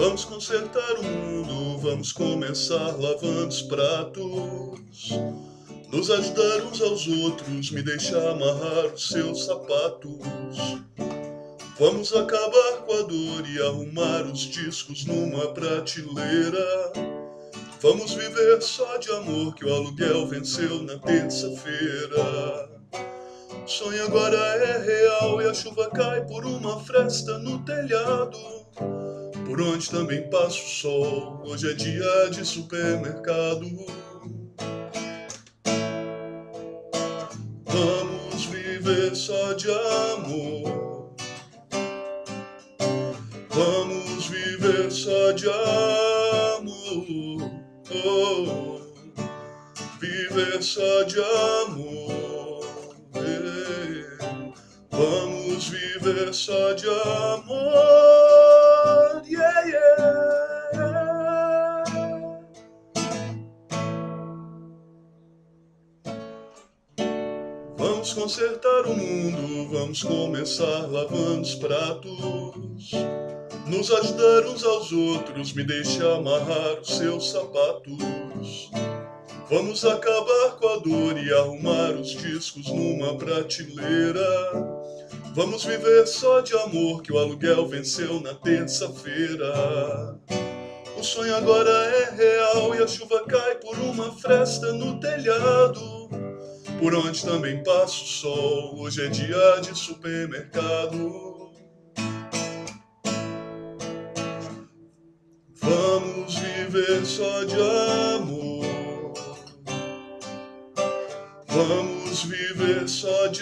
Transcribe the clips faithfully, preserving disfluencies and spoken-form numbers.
Vamos consertar o mundo, vamos começar lavando os pratos. Nos ajudar uns aos outros, me deixar amarrar os seus sapatos. Vamos acabar com a dor e arrumar os discos numa prateleira. Vamos viver só de amor que o aluguel venceu na terça-feira. O sonho agora é real e a chuva cai por uma fresta no telhado, por onde também passa o sol. Hoje é dia de supermercado. Vamos viver só de amor. Vamos viver só de amor. Oh, viver só de amor. Eh, Vamos viver só de amor. Yeah, yeah. Vamos consertar o mundo, vamos começar lavando os pratos. Nos ajudar uns aos outros, me deixa amarrar os seus sapatos. Vamos acabar com a dor e arrumar os discos numa prateleira. Vamos viver só de amor que o aluguel venceu na terça-feira. O sonho agora é real e a chuva cai por uma fresta no telhado, por onde também passa o sol. Hoje é dia de supermercado. Vamos viver só de amor. Vamos viver só de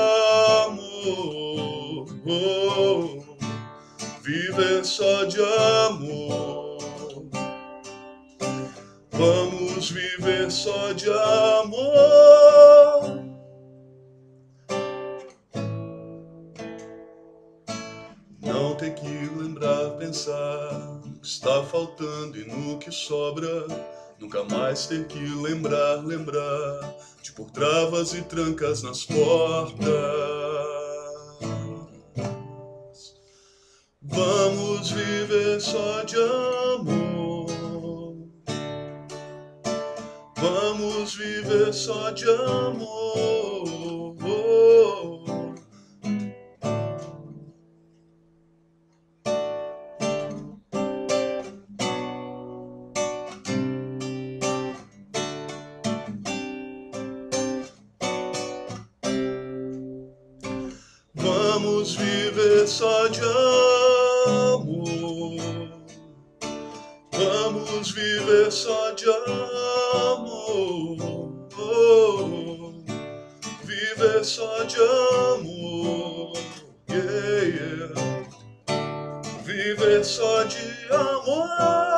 amor. Oh, viver só de amor. Vamos viver só de amor. Não tem que lembrar, pensar no que está faltando e no que sobra. Nunca mais ter que lembrar, lembrar de pôr travas e trancas nas portas. Vamos viver só de amor. Vamos viver só de amor. Vamos viver só de amor. Vamos viver só de amor. Oh, viver só de amor. Yeah, yeah. Viver só de amor.